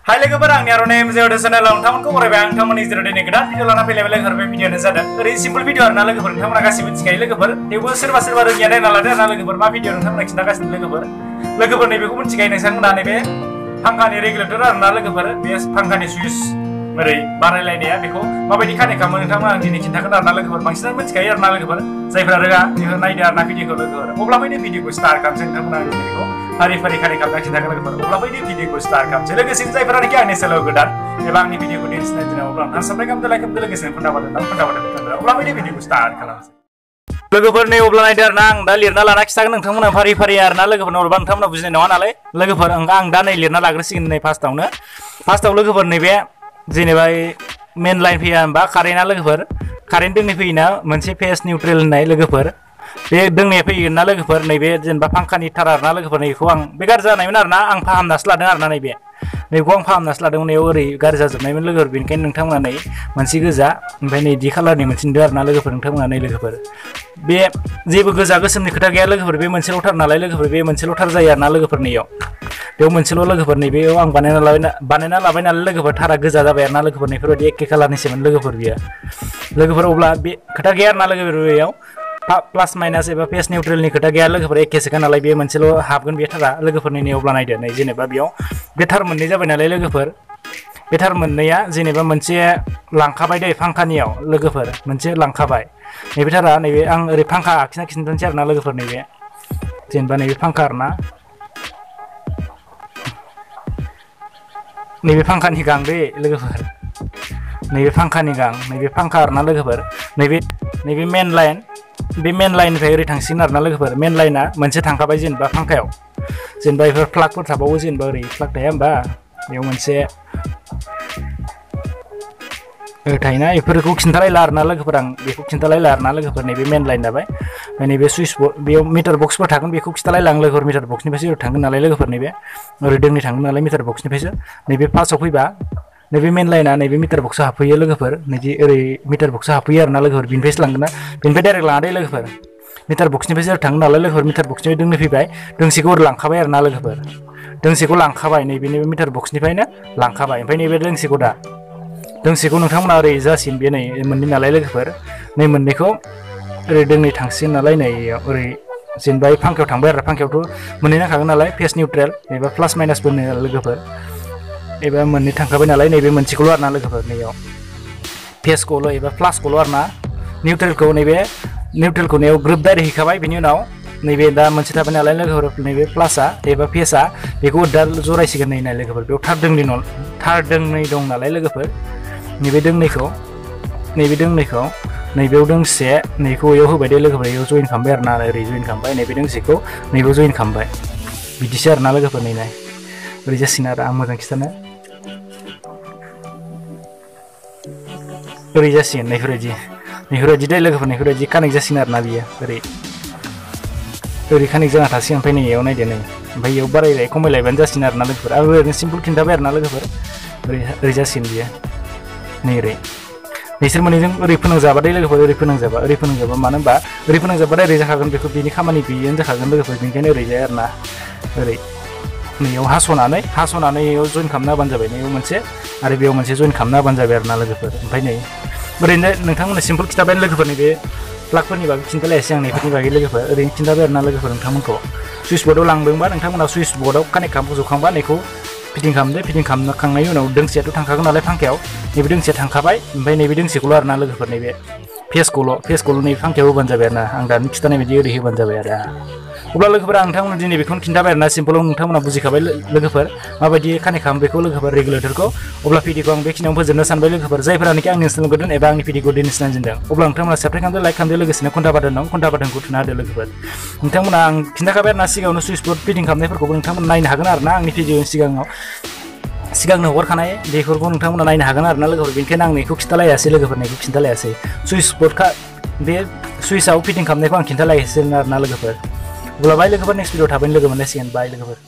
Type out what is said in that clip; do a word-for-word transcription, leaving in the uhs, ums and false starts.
Hai लोगोफोर आंनि आर'नाइ एमजेड चेनेलाव नोंथांमोनखौ बरायबाय आं नोंथांमोननि जेराव दिनै गोदान भिडिअ लाना फैलायबाय लोगोफोर बे भिडिअआनो जादों ओरैनो सिम्पोल भिडिअ आरोना लोगोफोर नोंथांमोना गासिबो मिथिखायो लोगोफोर थेवबो सोरबा सोरबा रोङिया नायना लादो आरोना लोगोफोर मा भिडिअ नोंथांमोना खिन्थागासिनो लोगोफोर लोगोफोर नैबेखौ मिथिखायो नोंथांमोना नैबे फांखानि रेगुलेटर आरोना लोगोफोर बे फांखानि सुइच ओरै बानायलायनाया बेखौ माबायदि कानेक्ट खालामो नोंथांमोना आं दिनै खिन्थागोन आरोना लोगोफोर बांसिनानो मिथिखायो आरोना लोगोफोर जायफोरा रोङा बेफोर नायदो आरोना भिडिअखौ लोगोफोर अब्ला बै भिडिअखौ स्टार्ट खालामसै नोंथांमोना आं दिनै बेखौ फारि फारि कानेक्ट खालामना खिन्थागोन लोगोफोर अब्ला बै भिडिअखौ स्टार्ट खालामसै लोगोसेनो जायफोरानोखि आंनि चेनेलाव गोदान एबा आंनि भिडिअखौ दिन्थिनाय दिनाव अब्ला नोंथाङा साबस्क्राइब खालामदो लाइक खालामदो लोगोसेनो घन्टा बाटन घन्टा बाटन खालामदो अब्ला बै भिडिअखौ स्टार्ट खालामसै लोगोफोर नै अब्ला नायदो आरोना आं दा लिरना लाना खिथागोन नोंथांमोना फारि फारि आरोना लोगोफोर नङाबा नोंथांमोना बुजिनाय नङा नालाय लोगोफोर आं दा नै लिरना लाग्रोसिगोन नै फार्स्टआवनो फार्स्टआव लोगोफोर नैबे जेनेबा मेन लाइन फैया होनबा कारेन्टआ लोगोफोर कारेन्ट दोंनै फैयोना मोनसे फेस निउट्रेल होननाय लोगोफोर बे दोंनै फैगोन ना लोगोफोर नैबे जेनेबा फांखानि थार आरोना लोगोफोर नैखौ आं बे गाज्रि जानायमोन आरोना आं फाहामनासो लादों आरोना नैबे नैखौ आं फाहामनासो लादोंमोन नैयाव ओरै गाज्रि जाजोबनायमोन लोगोफोर बेनिखायनो नोंथांमोना नै मोनसे गोजा ओमफ्राय नै दि खालारनि मोनसे नुदों आरोना लोगोफोर नोंथांमोना नै लोगोफोर बे जेबो गोजा गोसोमनि खोथा गैया लोगोफोर बे मोनसेल' थार नालाय लोगोफोर बे मोनसेल' थार जायो आरोना लोगोफोर नैयाव बेयाव मोनसेल' लोगोफोर नैबेयाव आं बानायना लाबाय बानायना लाबाय नालाय लोगोफोर थारा गोजा जाबाय आरोना लोगोफोर नैफोरबायदि एखे खालारनिसोमोन लोगोफोर बियो लोगोफोर अब्ला बे खोथा गैया आरोना लोगोफोर बेयाव प्लास माइनास एबा फेस निउट्रेलनि खोथा गैया लोगोफोर एखेसोखा नालाय बे मोनसेल' हाबगोन बे थारा लोगोफोरनि नै अब्ला नायदो नै जेनेबा बेयाव बे थार मोननै जाबाय नालाय लोगोफोर बे थार मोननैया जेनेबा मोनसे लांखाबाय दै फांखानियाव लोगोफोर मोनसे लांखाबाय नैबे थारा नैबे आं ओरै फांखा आखिना खिन्थानोसै आरोना लोगोफोर नैबे जेनेबा नैबे फांखा आरोना नैबे फांखानि गां दै लोगोफोर नैबे फांखानि गां नैबे फांखा आरोना लोगोफोर नैबे नैबे मेन लाइन बे मेन लाइननिफ्राय ओरै थांसिगोन आरोना लोगोफोर मेन लाइना मोनसे थांखाबाय जेनेबा फांखायाव जेनेबा बेफोर प्लागफोर थाबावो जेनेबा ओरै प्लाग थाया होमबा बेयाव मोनसे ओरै थायोना बेफोरखौ खिन्थालायला आरोना लोगोफोर आं बेखौ खिन्थालायला आरोना लोगोफोर नैबे मेन लाइन जाबाय ओमफ्राय नैबे सुइस बर्ड बेयाव मिटार बक्सफोर थागोन बेखौ खिन्थालायला आं लोगोफोर मिटार बक्सनिफ्रायसो ओरै थांगोन नालाय लोगोफोर नैबे ओरै दोंनै थांगोन नालाय मिटार बक्सनिफ्रायसो नैबे फार्स्टआव फैबा नैबे मेन लाइना नैबे मिटार बक्सआव हाबफैयो लोगोफोर नैदि ओरै मिटार बक्सआव हाबफैयो आरोना लोगोफोर बेनिफ्रायसो लांगोन ना बेनिफ्राय डाइरेक्ट लाङा दे लोगोफोर मिटार बक्सनिफ्रायसो ओरै थाङो नालाय लोगोफोर मिटार बक्सनिफ्राय दोंनै फैबाय दोंसेखौ ओरै लांखाबाय आरोना लोगोफोर दोंसेखौ लांखाबाय नैबे नैबे मिटार बक्सनिफ्रायनो लांखाबाय ओमफ्राय नैबे दोंसेखौ दा दोंसेखौ नोंथांमोना ओरै जासिन बे नै मोननै नालाय लोगोफोर नै मोननैखौ ओरै दोंनै थांसिगोन नालाय नै ओरै जेनेबा फांखायाव थांबाय आरो फांखायावथ' मोननै नांखागोन नालाय फेस निउट्रेल एबा प्लास माइनासफोरनो लोगोफोर एबा मोननै थांखाबाय नालाय नैबे मोनसेखौल' आरोना लोगोफोर नैयाव फेसखौल' एबा प्लासखौल' आरोना निउट्रेलखौ नैबे निउट्रेलखौ नैयाव ग्रोब डाइरेक्ट हैखाबाय बेनि उनाव नैबे दा मोनसे थाबाय नालाय लोगोफोर नैबे प्लासआ एबा फेसआ बेखौ दा जरायसिगोन नै लोगोफोर बेयाव थार दोंनै न थार दोंनै दं नालाय लोगोफोर नैबे दोंनैखौ नैबे दोंनैखौ नैबेयाव दोंसे नैखौ बेयाव होबाय दे लोगोफोर बेयाव जइन खालामबाय आरोना ओरै जइन खालामबाय नैबे दोंसेखौ नैबेयाव जइन खालामबाय बिदिसो आरोना लोगोफोर नै नाय ओरै जासिगोन आरो आं मोजां खिथानो ओरै जासिगोन नैफोरबायदि नैफोरबायदि दे लोगोफोर नैफोरबायदि कानेक्ट जासिगोन आरोना बियो ओरै ओरै कानेक्ट जाना थासिगोन ओमफ्राय नैयाव नायदो नै ओमफ्राय बेयाव बारायलाय खमायलायबानो जासिगोन आरोना लोगोफोर आरो ओरैनो सिम्पोल खिन्थाबाय आरोना लोगोफोर ओरै ओरै जासिगोन बियो नै ओरै नोंसोर मोननैजों ओरै फोनांजाबा दे लोगोफोर ओरै फोनांजाबा ओरै फोनांजाबा मानो होनबा ओरै फोनांजाबा ओरै जाखागोन बेखौ बेनि खामानि गैयियानो जाखागोन लोगोफोर बेनिखायनो ओरै जाया आरोना ओरै नैयाव हास'नानै हास'नानै बेयाव जइन खालामना होबानो जाबाय नैयाव मोनसे आरो बेयाव मोनसे जइन खालामना होबानो जाबाय आरोना लोगोफोर ओमफ्राय नै ओरैनो नोंथांमोना सिम्पोल खिन्थाबाय लोगोफोरनि बे प्लागफोरनि बागै खिन्थालायासै आं नैफोरनि बागै लोगोफोर ओरैनो खिन्थाबाय आरोना लोगोफोर नोंथांमोनखौ सुइस बर्डआव लांदोंबा नोंथांमोना सुइस बर्डआव कानेक्ट खालामजोबखांबा नैखौ फिटिं खालामदो फिटिं खालामखांनायनि उनाव दोंसेयाथ' थांखागोन नालाय फांखायाव नैबे दोंसेया थांखाबाय ओमफ्राय नैबे दोंसेखौल' आरोना लोगोफोर नैबे फेसखौल' फेसखौल' नैबे फांखायाव होबानो जाबाय आरोना आं दानि खिन्थानाय बायदि ओरै होबानो जाबाय आरो अब्ला लोगोफोर आं नोंथांमोना दिनै बेखौनो खिन्थाबाय आरोना सिम्पोलाव नोंथांमोना बुजिखाबाय लोगोफोर माबायदि कानेक्ट खालामो बेखौ लोगोफोर रेगुलेटरखौ अब्ला भिडिअखौ आं बेखिनियाव फोजोबनो सानबाय लोगोफोर जायफोरानोखि आंनि ओनसोलाव गोदान एबा आंनि भिडिअखौ दिनै सिनायजेनदों अब्ला नोंथांमोना साबस्क्राइब खालामदो लाइक खालामदो लोगोसेनो घन्टा बाटन दं घन्टा बाटनखौ थुना होदो लोगोफोर नोंथांमोना आं खिन्थाखाबाय आरोना सिगाङावनो सुइस बर्ड फिटिं खालामनायफोरखौबो नोंथांमोना नायनो हागोन आरोना आंनि भिडिअनि सिगाङाव सिगांनो हगारखानाय बेफोरखौ नोंथांमोना नायनो हागोन आरोना लोगोफोर बेनिखायनो आं नैखौ खिन्थालायासै लोगोफोर नैखौ खिन्थालायासै सुइस बर्डखा बे सुइचआव फिटिं खालामनायखौ आं खिन्थालायासै आरोना लोगोफोर अब्ला बाय लोगोफोर नेक्स्ट भिडिअ थाबैनो लोगो मोनलायसिगोन बाय लोगोफोर